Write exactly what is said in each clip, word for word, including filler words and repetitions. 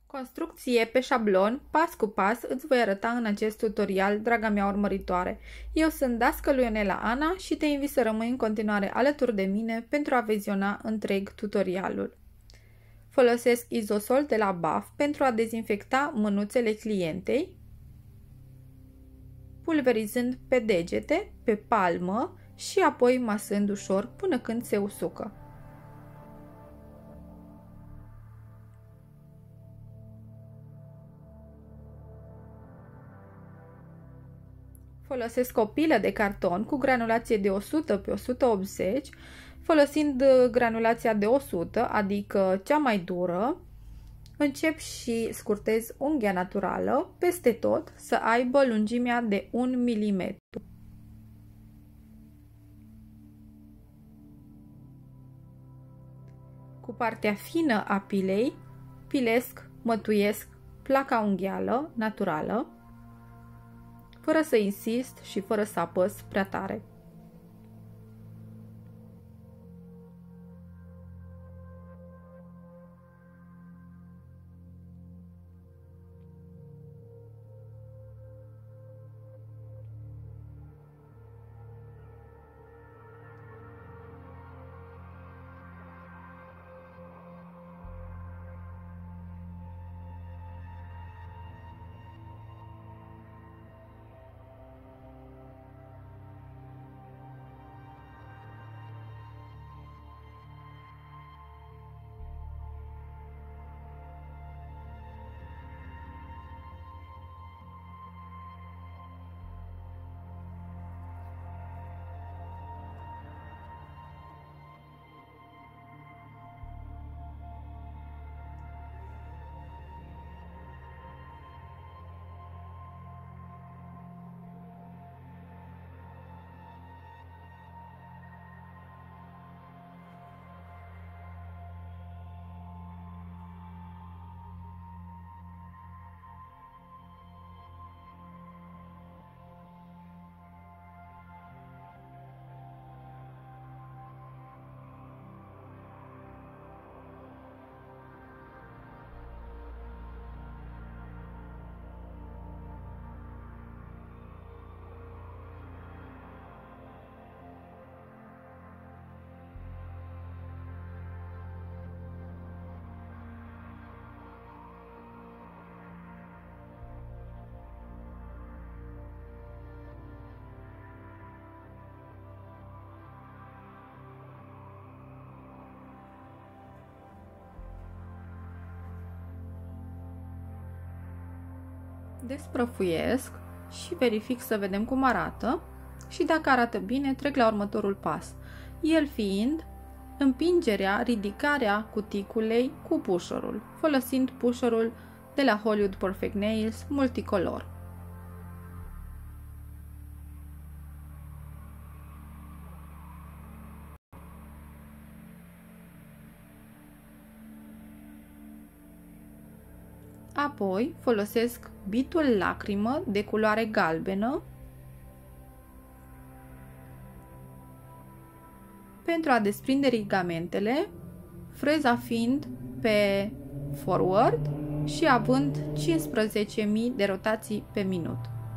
Construcție pe șablon, pas cu pas, îți voi arăta în acest tutorial, draga mea urmăritoare. Eu sunt dascălul Ionela Ana și te invit să rămâi în continuare alături de mine pentru a viziona întreg tutorialul. Folosesc izosol de la B A F pentru a dezinfecta mânuțele clientei, pulverizând pe degete, pe palmă și apoi masând ușor până când se usucă. Folosesc o pilă de carton cu granulație de o sută pe o sută optzeci, folosind granulația de o sută, adică cea mai dură. Încep și scurtez unghia naturală peste tot să aibă lungimea de un milimetru. Cu partea fină a pilei pilesc, mătuiesc placa unghială naturală, fără să insist și fără să apăs prea tare. Desprăfuiesc și verific să vedem cum arată și dacă arată bine trec la următorul pas, el fiind împingerea, ridicarea cuticulei cu pușorul, folosind pușorul de la Hollywood Perfect Nails multicolor. Apoi folosesc bitul lacrimă de culoare galbenă pentru a desprinde ligamentele, freza fiind pe forward și având cincisprezece mii de rotații pe minut.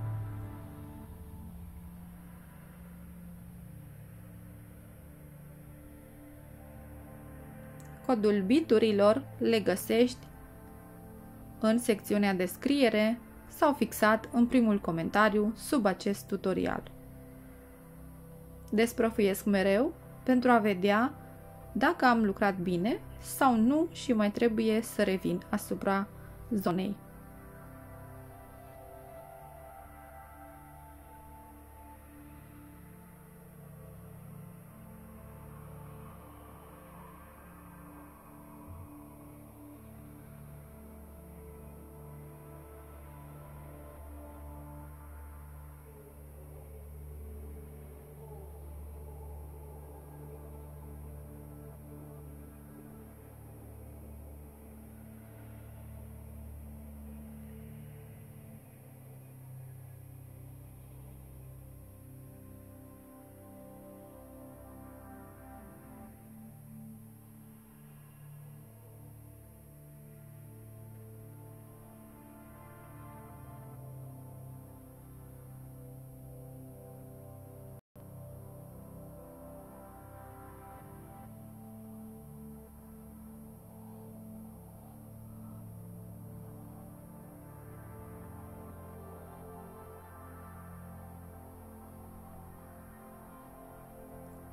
Codul biturilor le găsești în secțiunea descriere sau fixat în primul comentariu sub acest tutorial. Desprăfuiesc mereu pentru a vedea dacă am lucrat bine sau nu și mai trebuie să revin asupra zonei.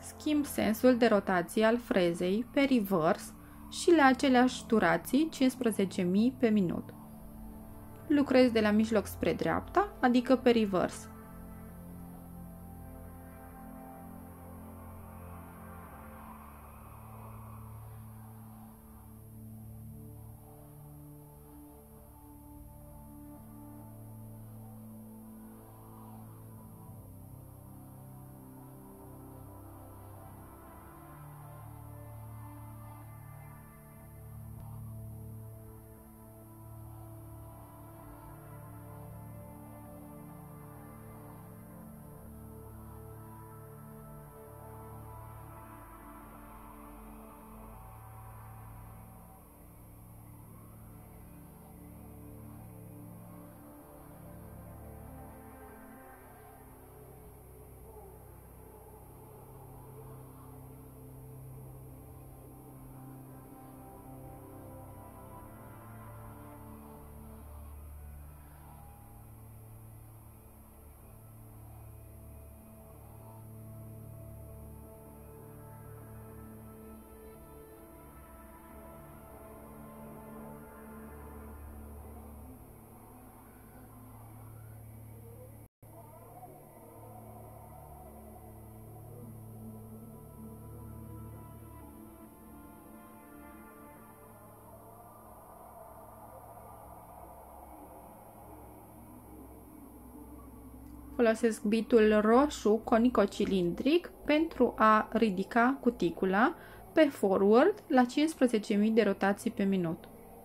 Schimb sensul de rotație al frezei pe reverse și la aceleași durații cincisprezece mii pe minut. Lucrez de la mijloc spre dreapta, adică pe reverse. Folosesc bitul roșu conico-cilindric pentru a ridica cuticula pe forward la cincisprezece mii de rotații pe minut.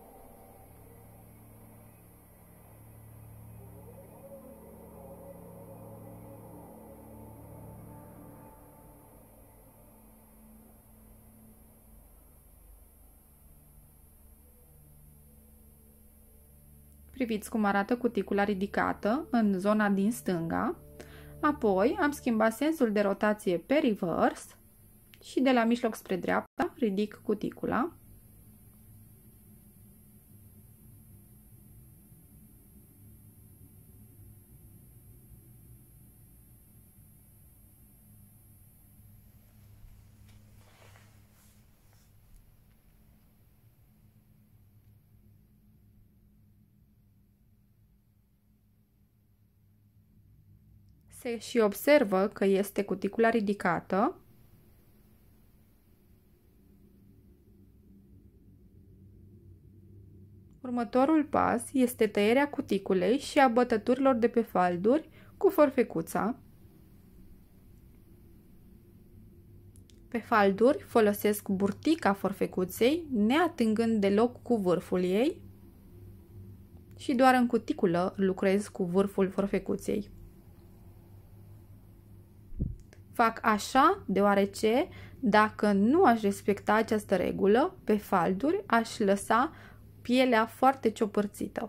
Priviți cum arată cuticula ridicată în zona din stânga. Apoi am schimbat sensul de rotație pe reverse și de la mijloc spre dreapta ridic cuticula. Se și observă că este cuticula ridicată. Următorul pas este tăierea cuticulei și a bătăturilor de pe falduri cu forfecuța. Pe falduri folosesc burtica forfecuței, neatingând deloc cu vârful ei, și doar în cuticulă lucrez cu vârful forfecuței. Fac așa deoarece, dacă nu aș respecta această regulă, pe falduri aș lăsa pielea foarte ciopărțită.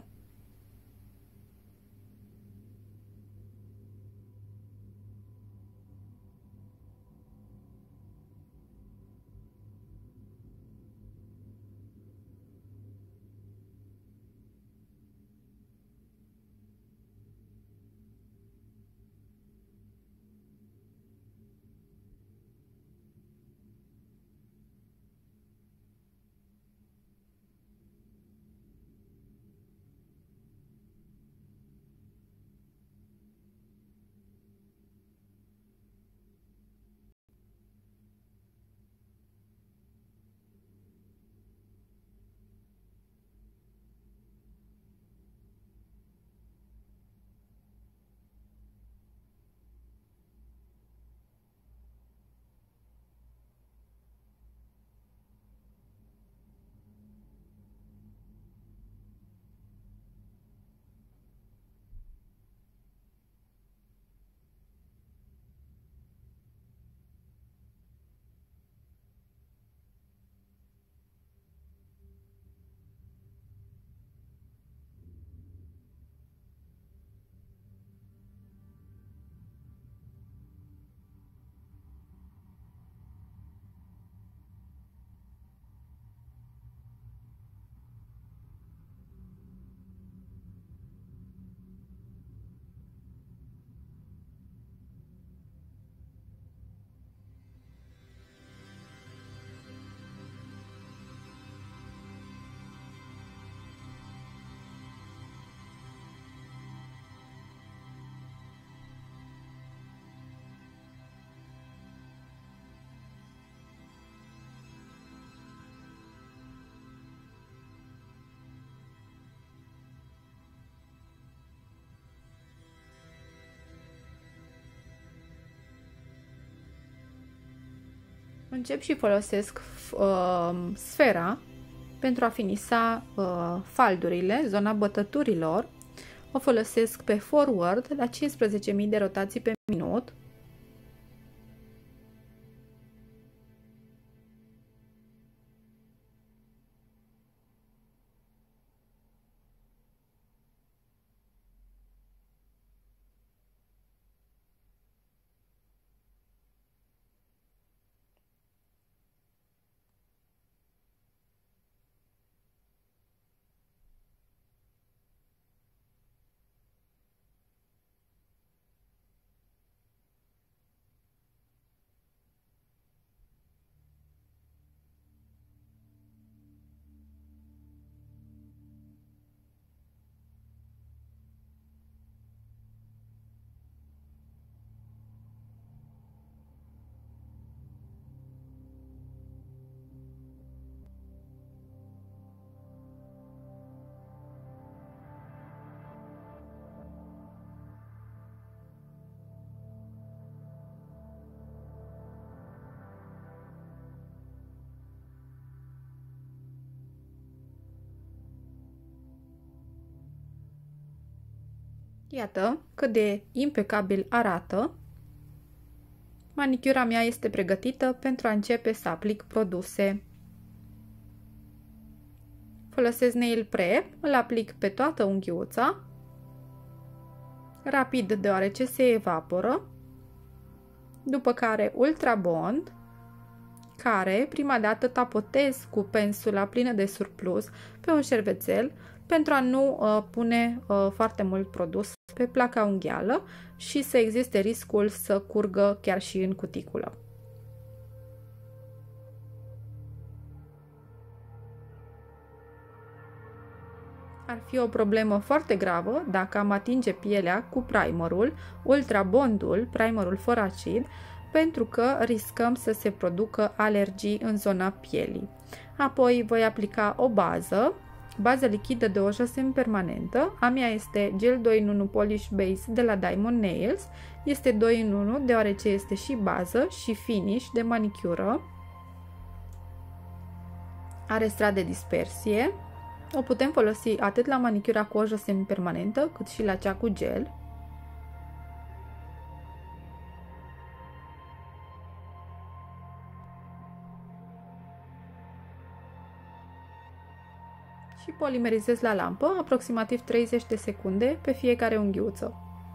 Încep și folosesc uh, sfera pentru a finisa uh, faldurile, zona bătăturilor. O folosesc pe forward la cincisprezece mii de rotații pe minut. Iată cât de impecabil arată. Manicura mea este pregătită pentru a începe să aplic produse. Folosesc nail prep, îl aplic pe toată unghiuța, rapid deoarece se evaporă, după care ultra bond, care prima dată tapotez cu pensula plină de surplus pe un șervețel pentru a nu uh, pune uh, foarte mult produs pe placa unghială și să existe riscul să curgă chiar și în cuticulă. Ar fi o problemă foarte gravă dacă am atinge pielea cu primerul, ultra bondul, primerul fără acid, pentru că riscăm să se producă alergii în zona pielii. Apoi voi aplica o bază, bază lichidă de ojă semipermanentă. A mea este gel doi în unu Polish Base de la Diamond Nails. Este doi în unu deoarece este și bază și finish de manicură. Are strat de dispersie. O putem folosi atât la manicura cu ojă semipermanentă cât și la cea cu gel. Și polimerizez la lampă aproximativ treizeci de secunde pe fiecare unghiuță.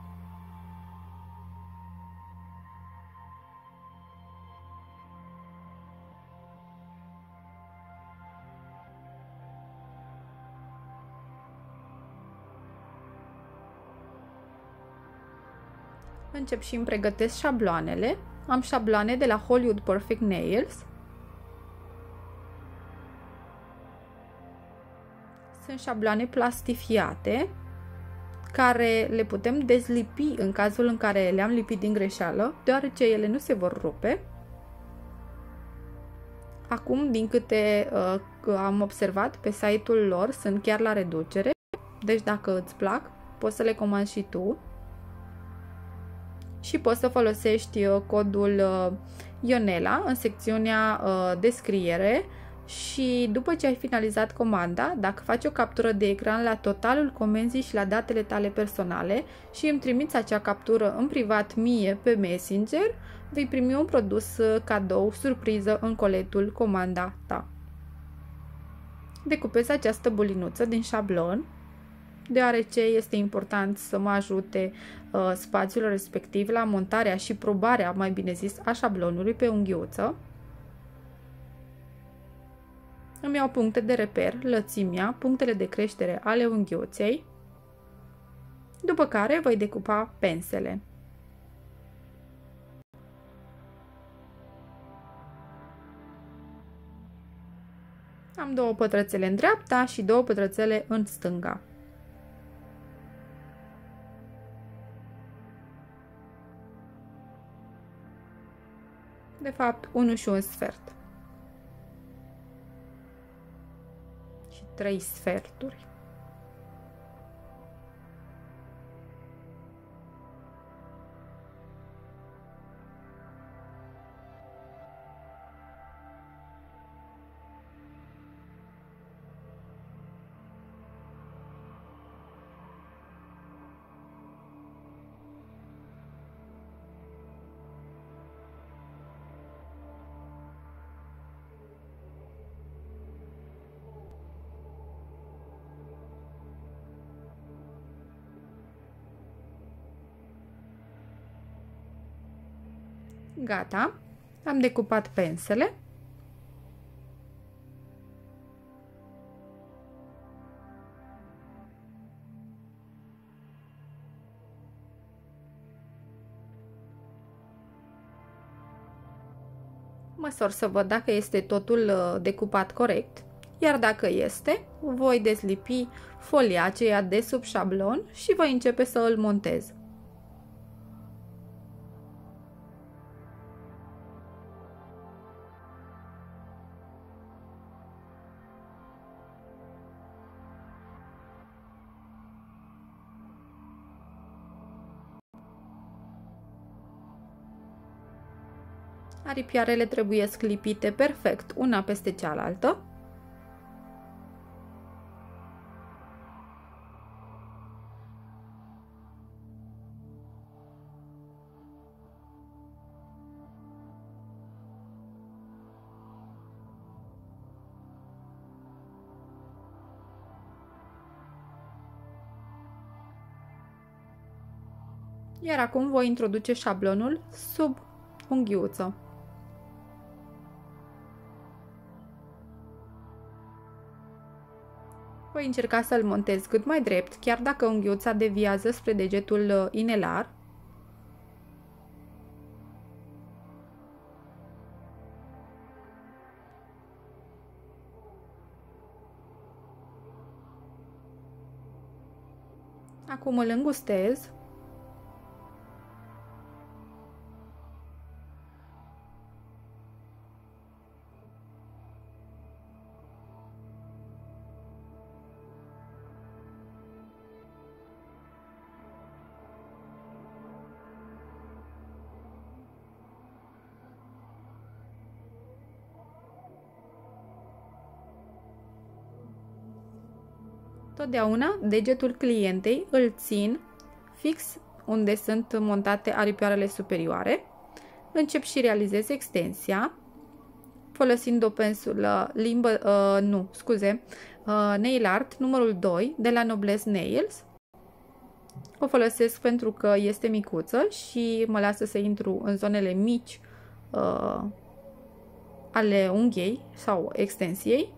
Încep și îmi pregătesc șabloanele. Am șabloane de la Hollywood Perfect Nails. Sunt șabloane plastifiate care le putem dezlipi în cazul în care le-am lipit din greșeală, deoarece ele nu se vor rupe. Acum, din câte uh, am observat pe site-ul lor, sunt chiar la reducere, deci dacă îți plac, poți să le comanzi și tu. Și poți să folosești uh, codul uh, Ionela în secțiunea uh, descriere. Și după ce ai finalizat comanda, dacă faci o captură de ecran la totalul comenzii și la datele tale personale și îmi trimiți acea captură în privat mie pe Messenger, vei primi un produs cadou surpriză în coletul comanda ta. Decupez această bulinuță din șablon, deoarece este important să mă ajute uh, spațiul respectiv la montarea și probarea, mai bine zis, a șablonului pe unghiuță. Îmi iau puncte de reper, lățimea, punctele de creștere ale unghiuței, după care voi decupa pensele. Am două pătrățele în dreapta și două pătrățele în stânga. De fapt, unu și un sfert. Și trei sferturi. Gata, am decupat pensele. Măsor să văd dacă este totul decupat corect, iar dacă este, voi dezlipi folia aceea de sub șablon și voi începe să îl montez. Aripioarele trebuie sclipite perfect una peste cealaltă. Iar acum voi introduce șablonul sub unghiuță. Voi încerca să-l montez cât mai drept, chiar dacă unghiuța deviază spre degetul inelar. Acum îl îngustez. Totdeauna degetul clientei îl țin fix unde sunt montate aripioarele superioare. Încep și realizez extensia folosind o pensulă limbă, uh, nu, scuze, uh, nail art numărul doi de la Noblesse Nails. O folosesc pentru că este micuță și mă lasă să intru în zonele mici uh, ale unghiei sau extensiei.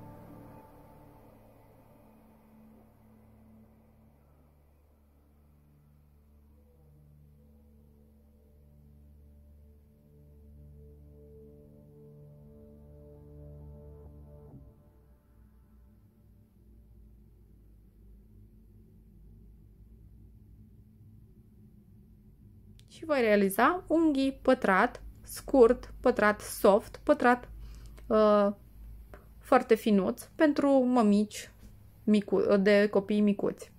Și voi realiza unghii pătrat, scurt, pătrat soft, pătrat uh, foarte finuț pentru mămici micu de copii micuți.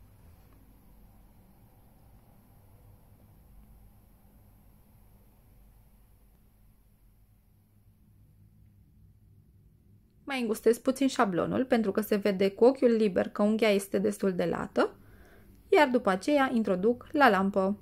Mai îngustez puțin șablonul pentru că se vede cu ochiul liber că unghia este destul de lată, iar după aceea introduc la lampă.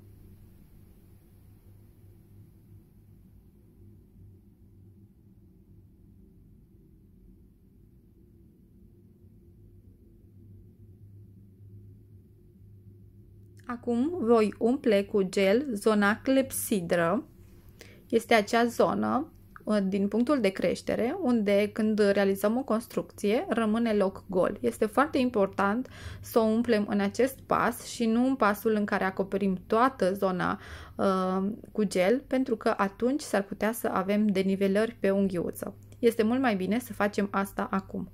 Acum voi umple cu gel zona clepsidră. Este acea zonă din punctul de creștere unde când realizăm o construcție rămâne loc gol. Este foarte important să o umplem în acest pas și nu în pasul în care acoperim toată zona uh, cu gel, pentru că atunci s-ar putea să avem denivelări pe unghiuță. Este mult mai bine să facem asta acum.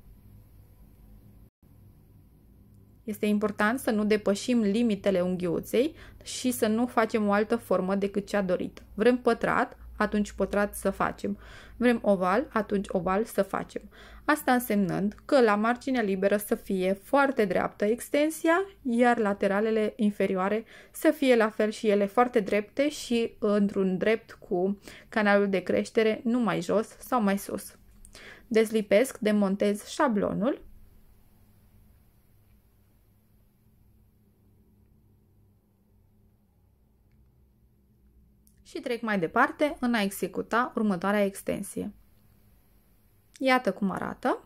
Este important să nu depășim limitele unghiuței și să nu facem o altă formă decât cea dorită. Vrem pătrat, atunci pătrat să facem. Vrem oval, atunci oval să facem. Asta însemnând că la marginea liberă să fie foarte dreaptă extensia, iar lateralele inferioare să fie la fel și ele foarte drepte și într-un drept cu canalul de creștere, nu mai jos sau mai sus. Dezlipesc, demontez șablonul. Și trec mai departe în a executa următoarea extensie. Iată cum arată.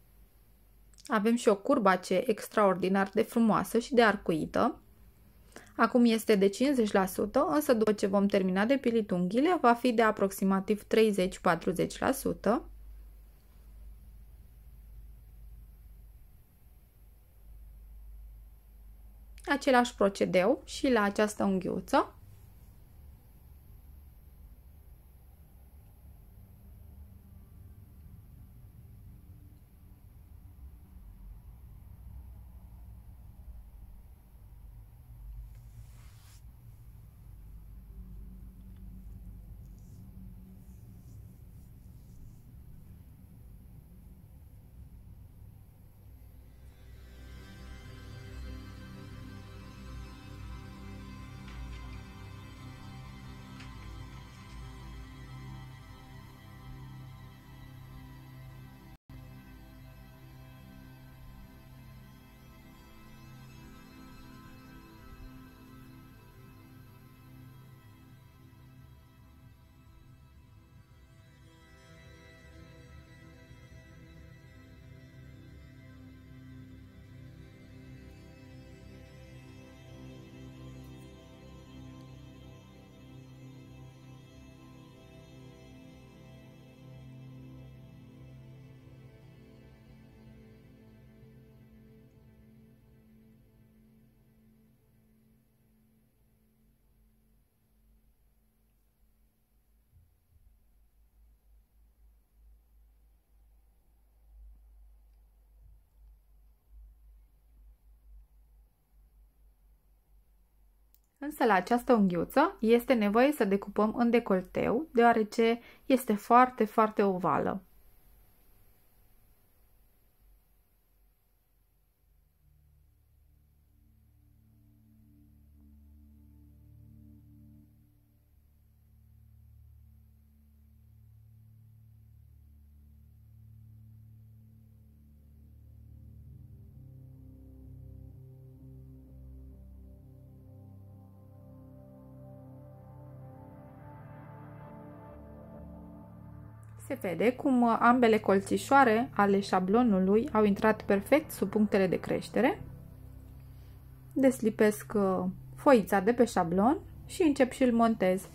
Avem și o curbace extraordinar de frumoasă și de arcuită. Acum este de cincizeci la sută, însă după ce vom termina de pilit unghiile, va fi de aproximativ treizeci-patruzeci la sută. Același procedeu și la această unghiuță. Însă la această unghiuță este nevoie să decupăm în decolteu, deoarece este foarte, foarte ovală. Se vede cum ambele colțișoare ale șablonului au intrat perfect sub punctele de creștere. Deslipesc foița de pe șablon și încep și îl montez.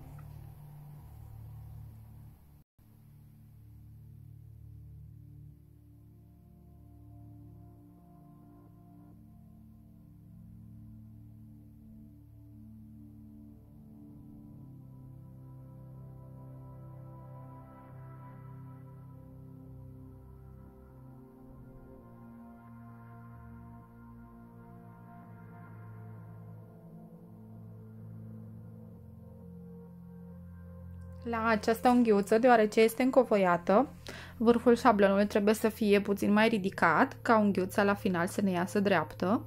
La această unghiuță, deoarece este încovoiată, vârful șablonului trebuie să fie puțin mai ridicat, ca unghiuța la final să ne iasă dreaptă.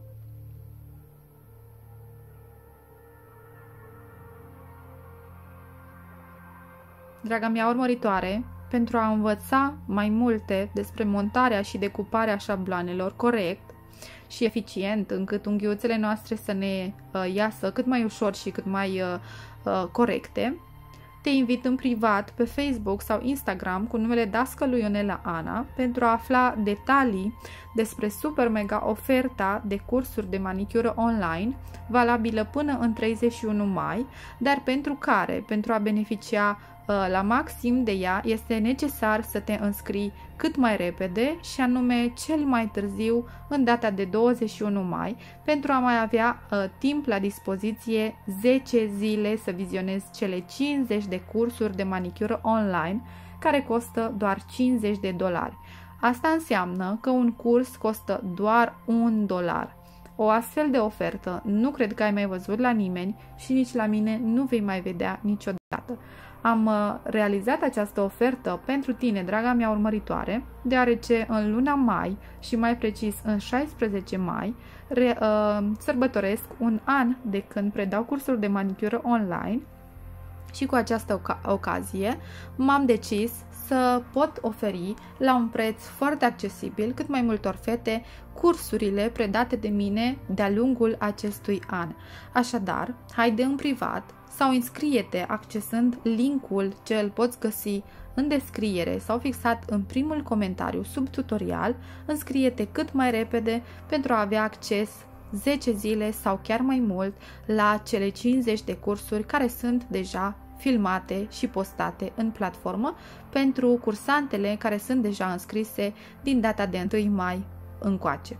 Draga mea urmăritoare, pentru a învăța mai multe despre montarea și decuparea șabloanelor corect și eficient, încât unghiuțele noastre să ne uh, iasă cât mai ușor și cât mai uh, uh, corecte, te invit în privat pe Facebook sau Instagram cu numele Dască lui Ionela Ana pentru a afla detalii despre super mega oferta de cursuri de manicură online, valabilă până în treizeci și unu mai, dar pentru care, pentru a beneficia la maxim de ea, este necesar să te înscrii cât mai repede și anume cel mai târziu în data de douăzeci și unu mai, pentru a mai avea uh, timp la dispoziție zece zile să vizionezi cele cincizeci de cursuri de manicură online care costă doar cincizeci de dolari. Asta înseamnă că un curs costă doar un dolar. O astfel de ofertă nu cred că ai mai văzut la nimeni și nici la mine nu vei mai vedea niciodată. Am realizat această ofertă pentru tine, draga mea urmăritoare, deoarece în luna mai și mai precis în șaisprezece mai re, uh, sărbătoresc un an de când predau cursuri de manicură online și cu această oca ocazie m-am decis să pot oferi la un preț foarte accesibil cât mai multor fete cursurile predate de mine de-a lungul acestui an. Așadar, haide în privat sau înscrie-te accesând linkul ce îl poți găsi în descriere sau fixat în primul comentariu sub tutorial. Înscrie-te cât mai repede pentru a avea acces zece zile sau chiar mai mult la cele cincizeci de cursuri care sunt deja filmate și postate în platformă pentru cursantele care sunt deja înscrise din data de întâi mai încoace.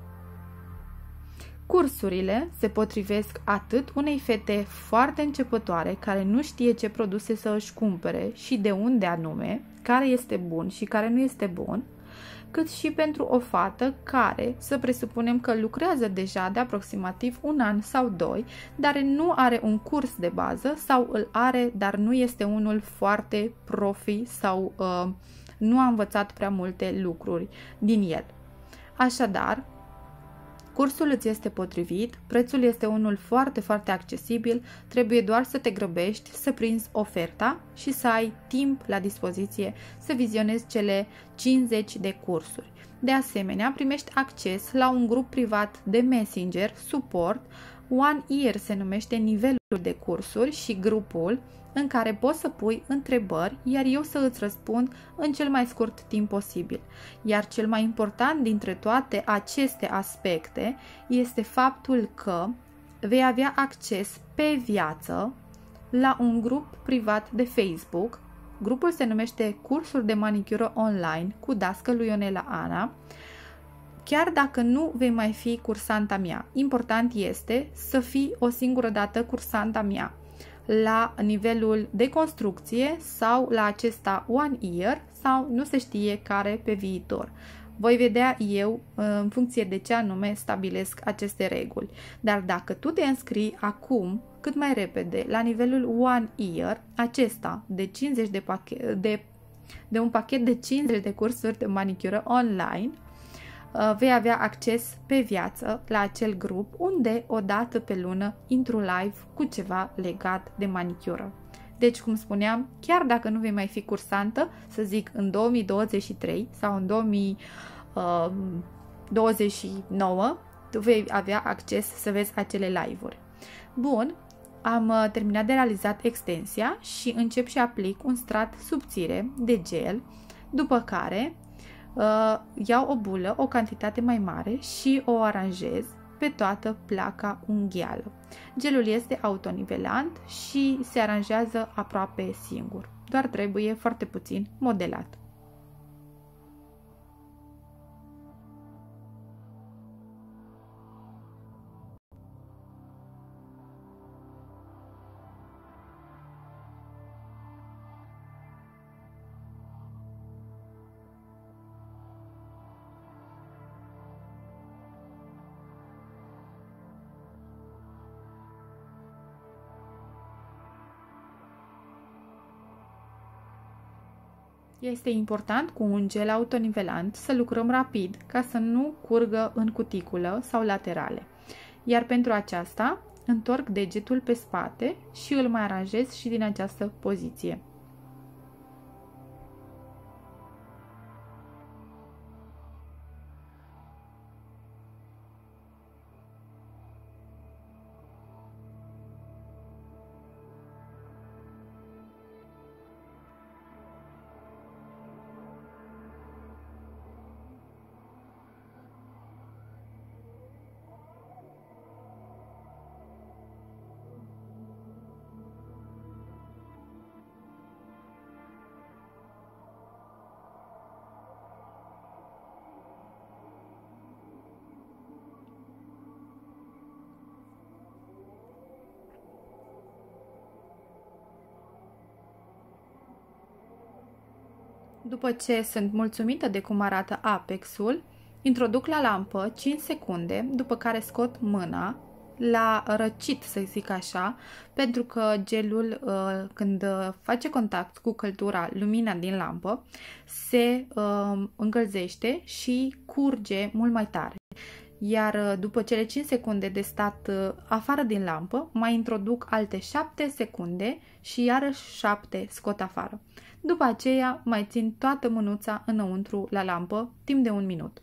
Cursurile se potrivesc atât unei fete foarte începătoare care nu știe ce produse să își cumpere și de unde anume, care este bun și care nu este bun, cât și pentru o fată care, să presupunem că lucrează deja de aproximativ un an sau doi, dar nu are un curs de bază sau îl are, dar nu este unul foarte profi sau uh, nu a învățat prea multe lucruri din el. Așadar, cursul îți este potrivit, prețul este unul foarte, foarte accesibil, trebuie doar să te grăbești, să prinzi oferta și să ai timp la dispoziție să vizionezi cele cincizeci de cursuri. De asemenea, primești acces la un grup privat de Messenger, suport, One Year se numește nivelul de cursuri și grupul în care poți să pui întrebări, iar eu să îți răspund în cel mai scurt timp posibil. Iar cel mai important dintre toate aceste aspecte este faptul că vei avea acces pe viață la un grup privat de Facebook. Grupul se numește Cursuri de manicură online cu dascălu Ionela Ana. Chiar dacă nu vei mai fi cursanta mea, important este să fii o singură dată cursanta mea la nivelul de construcție sau la acesta one year sau nu se știe care pe viitor. Voi vedea eu în funcție de ce anume stabilesc aceste reguli. Dar dacă tu te înscrii acum, cât mai repede, la nivelul one year, acesta de cincizeci de, pachet, de, de un pachet de cincizeci de cursuri de manicură online, vei avea acces pe viață la acel grup unde o dată pe lună intru live cu ceva legat de manicură. Deci, cum spuneam, chiar dacă nu vei mai fi cursantă, să zic în două mii douăzeci și trei sau în două mii douăzeci și nouă, tu vei avea acces să vezi acele live-uri. Bun, am terminat de realizat extensia și încep și aplic un strat subțire de gel, după care Uh, iau o bulă, o cantitate mai mare și o aranjez pe toată placa unghială. Gelul este autonivelant și se aranjează aproape singur, doar trebuie foarte puțin modelat. Este important cu un gel autonivelant să lucrăm rapid ca să nu curgă în cuticulă sau laterale. Iar pentru aceasta întorc degetul pe spate și îl mai aranjez și din această poziție. După ce sunt mulțumită de cum arată apexul, introduc la lampă cinci secunde, după care scot mâna la răcit, să zic așa, pentru că gelul, când face contact cu căldura, lumina din lampă, se încălzește și curge mult mai tare. Iar după cele cinci secunde de stat afară din lampă, mai introduc alte șapte secunde și iarăși șapte scot afară. După aceea mai țin toată mânuța înăuntru la lampă timp de un minut.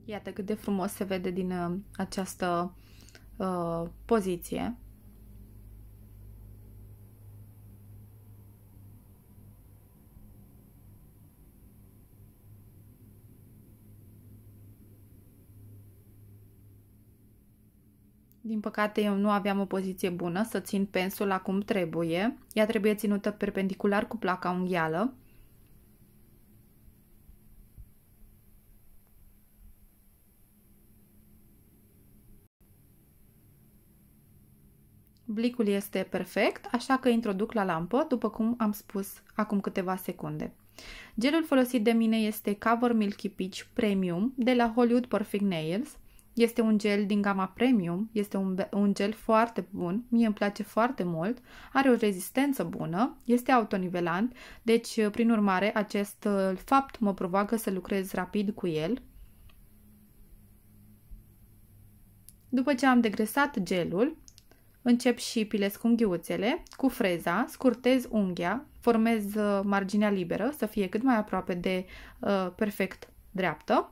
Iată cât de frumos se vede din uh, această uh, poziție. Din păcate, eu nu aveam o poziție bună să țin pensul acum trebuie. Ea trebuie ținută perpendicular cu placa unghială. Blicul este perfect, așa că introduc la lampă, după cum am spus acum câteva secunde. Gelul folosit de mine este Cover Milky Peach Premium de la Hollywood Perfect Nails. Este un gel din gama Premium, este un, un gel foarte bun, mie îmi place foarte mult, are o rezistență bună, este autonivelant, deci prin urmare acest fapt mă provoacă să lucrez rapid cu el. După ce am degresat gelul, încep și pilesc unghiuțele, cu freza, scurtez unghia, formez marginea liberă să fie cât mai aproape de uh, perfect dreaptă.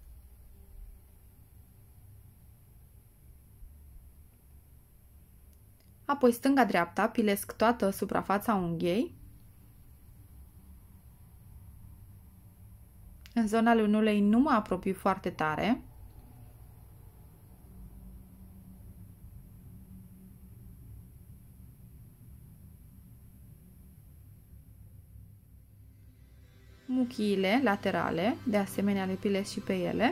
Apoi stânga-dreapta pilesc toată suprafața unghiei. În zona lunulei nu mă apropii foarte tare. Muchiile laterale, de asemenea le pilesc și pe ele.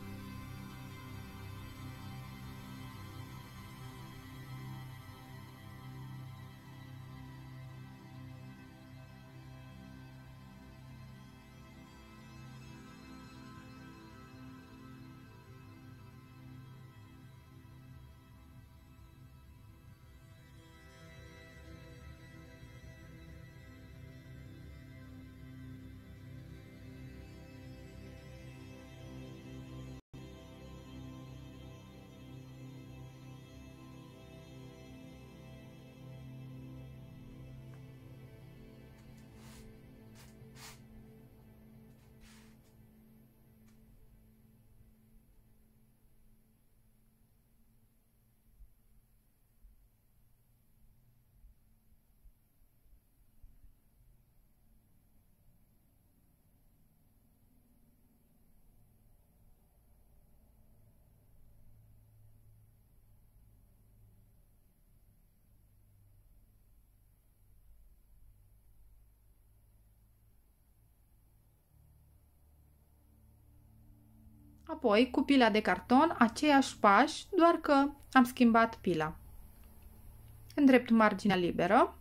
Apoi, cu pila de carton, aceiași pași, doar că am schimbat pila. Îndrept marginea liberă.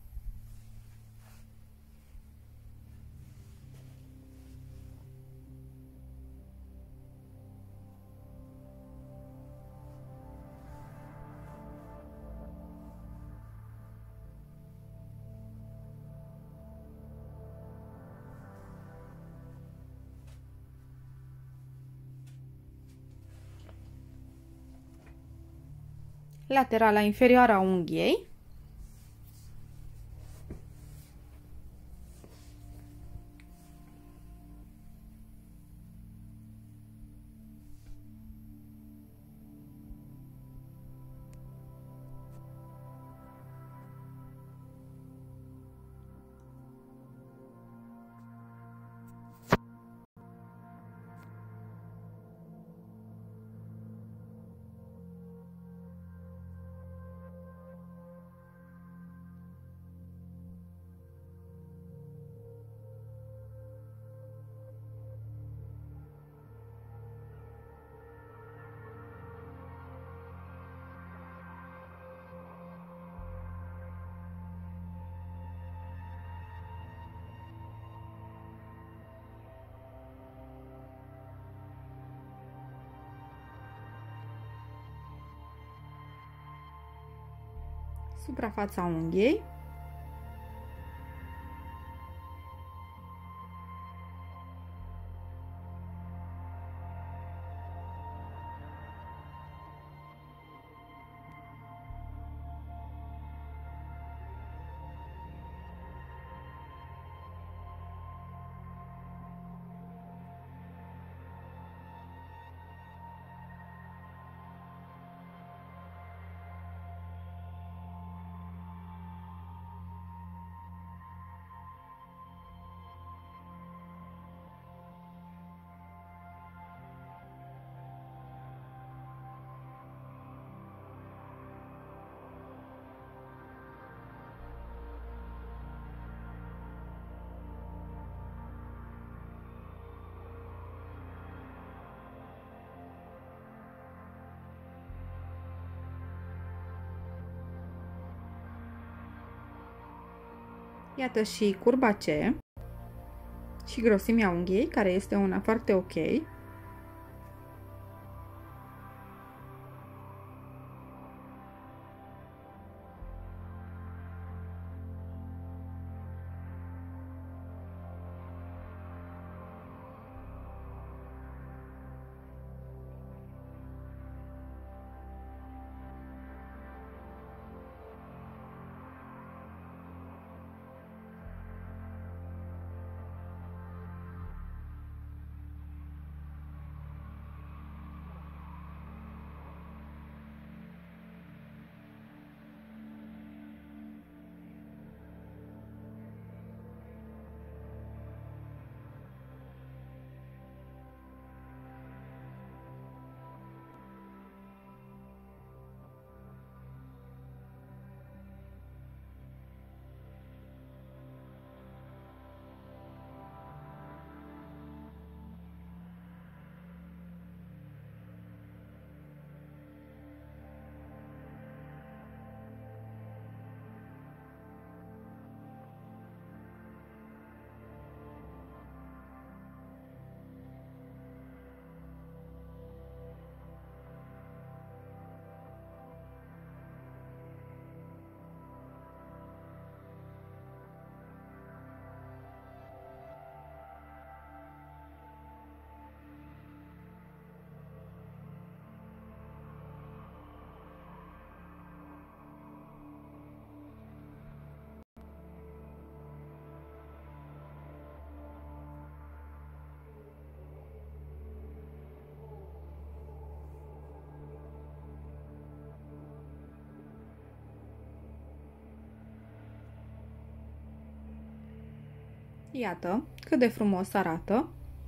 Laterala inferioară a unghiei. Suprafața unghiei. Iată și curba C și grosimea unghiei, care este una foarte ok. Iată cât de frumos arată.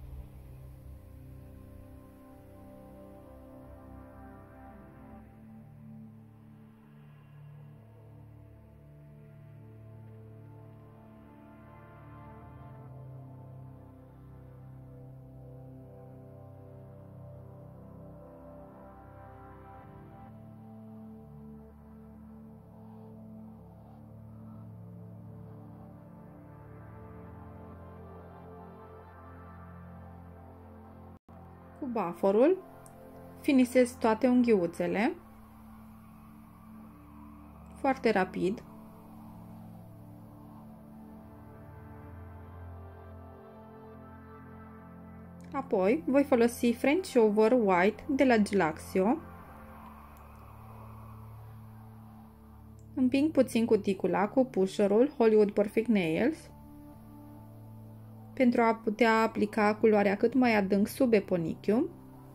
Cu baforul finisez toate unghiuțele foarte rapid. Apoi voi folosi French Over White de la Gelaxio. Împing puțin cuticula cu pusherul Hollywood Perfect Nails pentru a putea aplica culoarea cât mai adânc sub eponichium.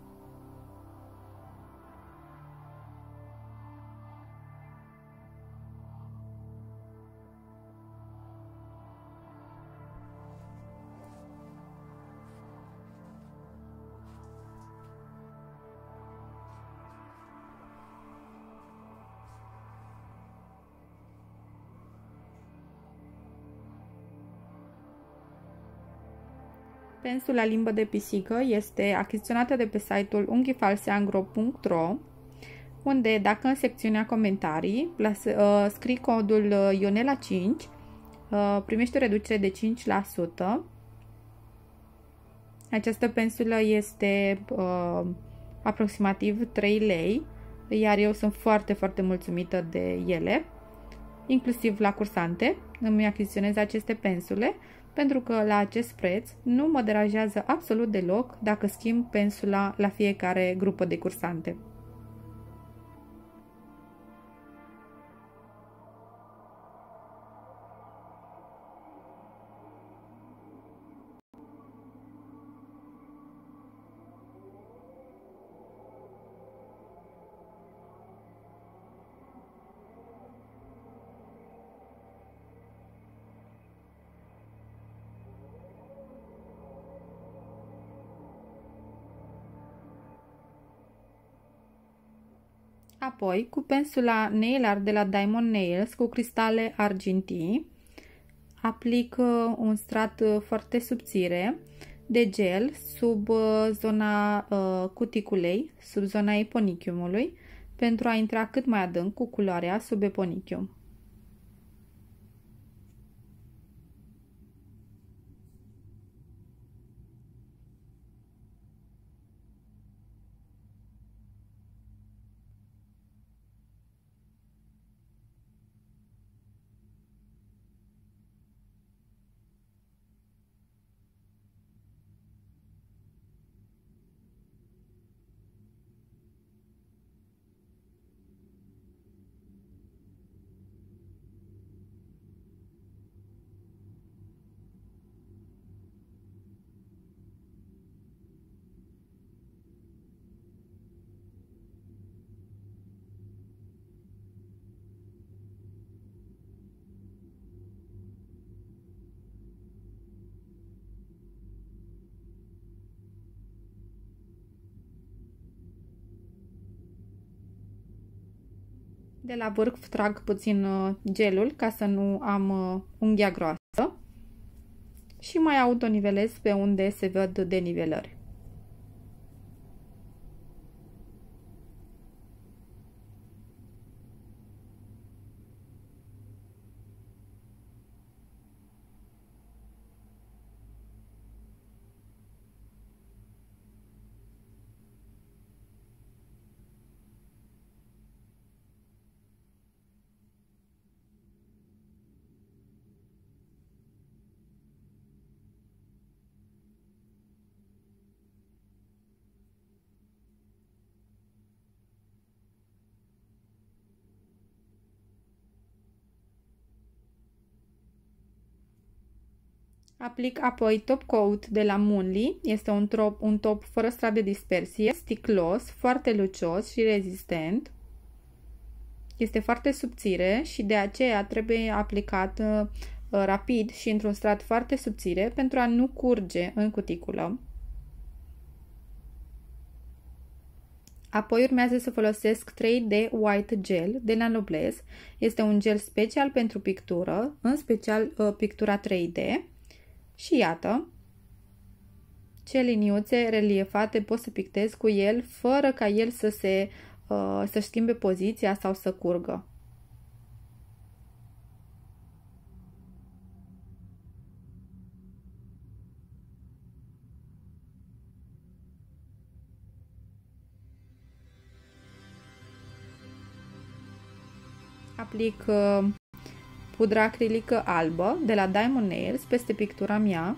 Pensul la limbă de pisică este achiziționată de pe site-ul unghifalseangro punct ro, unde dacă în secțiunea comentarii uh, scrii codul Ionela cinci, uh, primești o reducere de cinci la sută. Această pensulă este uh, aproximativ trei lei, iar eu sunt foarte, foarte mulțumită de ele. Inclusiv la cursante îmi achiziționez aceste pensule, pentru că la acest preț nu mă deranjează absolut deloc dacă schimb pensula la fiecare grupă de cursante. Apoi, cu pensula Nail Art de la Diamond Nails cu cristale argintii, aplic un strat foarte subțire de gel sub zona cuticulei, sub zona eponichiumului, pentru a intra cât mai adânc cu culoarea sub eponichium. De la vârf trag puțin gelul ca să nu am unghia groasă și mai autonivelez pe unde se văd denivelări. Aplic apoi top coat de la Munli, este un top, un top fără strat de dispersie, sticlos, foarte lucios și rezistent. Este foarte subțire și de aceea trebuie aplicat uh, rapid și într-un strat foarte subțire pentru a nu curge în cuticulă. Apoi urmează să folosesc trei D White Gel de la Noblesse. Este un gel special pentru pictură, în special uh, pictura trei D. Și iată, ce liniuțe reliefate pot să pictez cu el fără ca el să se uh, să schimbe poziția sau să curgă. Aplic uh, pudra acrilică albă de la Diamond Nails peste pictura mea.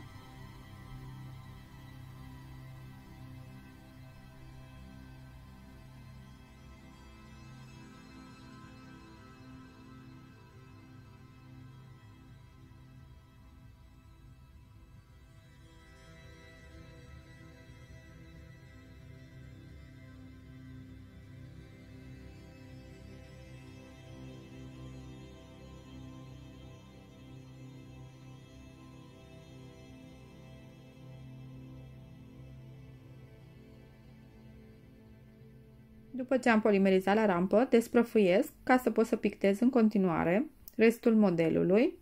După ce am polimerizat la rampă, desprăfuiesc ca să pot să pictez în continuare restul modelului.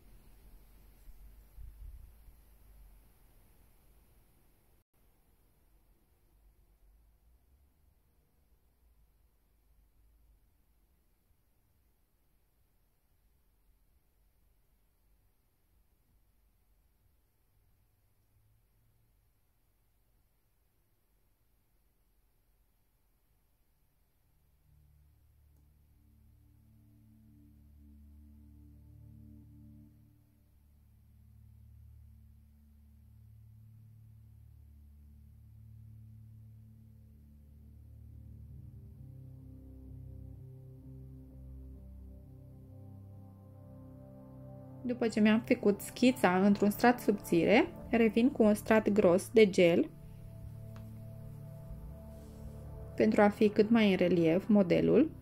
După ce mi-am făcut schița într-un strat subțire, revin cu un strat gros de gel pentru a fi cât mai în relief modelul.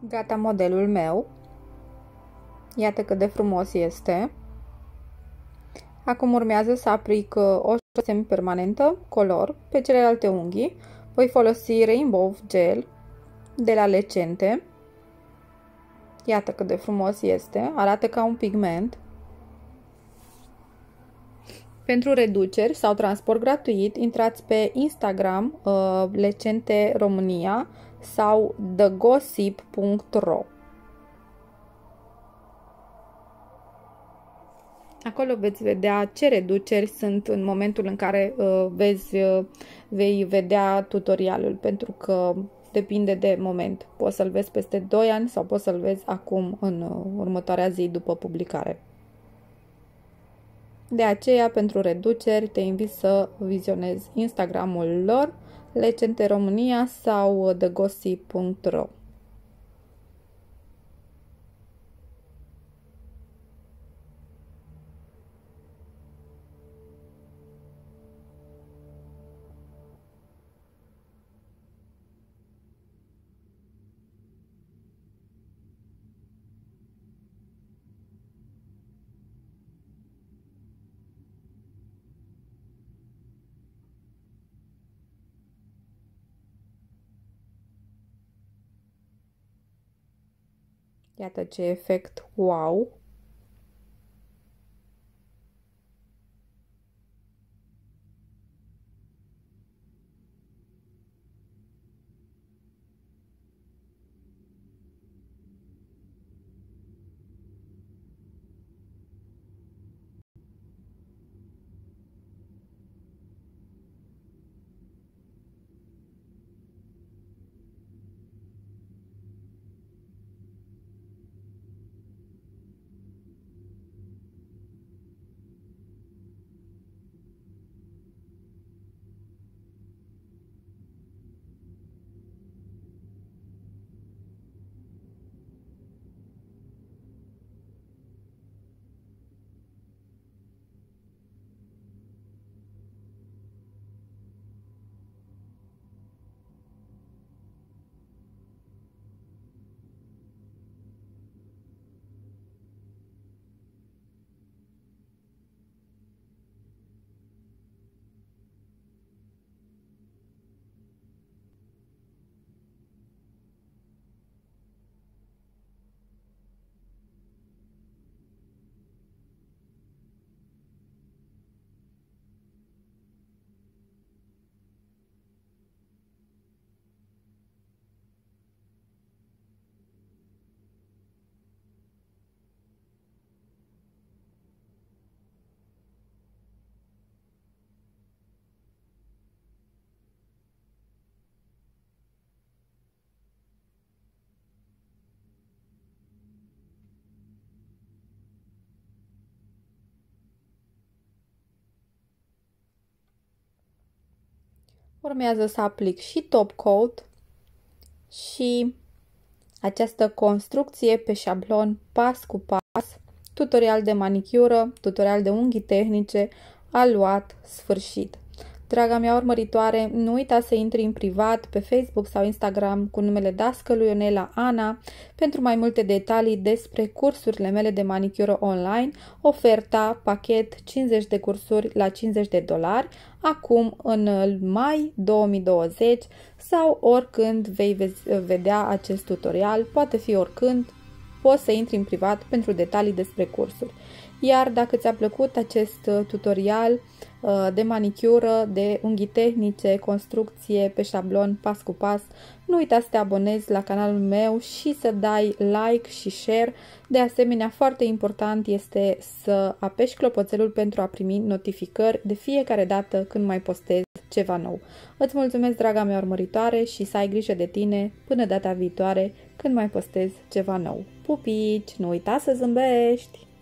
Gata modelul meu. Iată cât de frumos este. Acum urmează să aplic o șosă semipermanentă, color, pe celelalte unghii. Voi folosi Rainbow Gel de la Recente. Iată cât de frumos este. Arată ca un pigment. Pentru reduceri sau transport gratuit, intrați pe Instagram, uh, Recente România sau the gossip punct ro. Acolo veți vedea ce reduceri sunt în momentul în care uh, vezi, uh, vei vedea tutorialul, pentru că depinde de moment. Poți să-l vezi peste doi ani sau poți să-l vezi acum în uh, următoarea zi după publicare. De aceea, pentru reduceri, te invit să vizionezi Instagramul lor, Recente România sau the gossip punct ro. Iată ce efect wow! Urmează să aplic și top coat și această construcție pe șablon pas cu pas, tutorial de manicură, tutorial de unghii tehnice, aluat, sfârșit. Draga mea urmăritoare, nu uita să intri în privat pe Facebook sau Instagram cu numele dascălui Ionela Ana pentru mai multe detalii despre cursurile mele de manicură online, oferta pachet cincizeci de cursuri la cincizeci de dolari, acum în mai două mii douăzeci sau oricând vei vedea acest tutorial, poate fi oricând, poți să intri în privat pentru detalii despre cursuri. Iar dacă ți-a plăcut acest tutorial de manicură, de unghii tehnice, construcție pe șablon pas cu pas, nu uita să te abonezi la canalul meu și să dai like și share. De asemenea, foarte important este să apeși clopotelul pentru a primi notificări de fiecare dată când mai postez ceva nou. Îți mulțumesc, draga mea urmăritoare, și să ai grijă de tine până data viitoare când mai postez ceva nou. Pupici! Nu uita să zâmbești!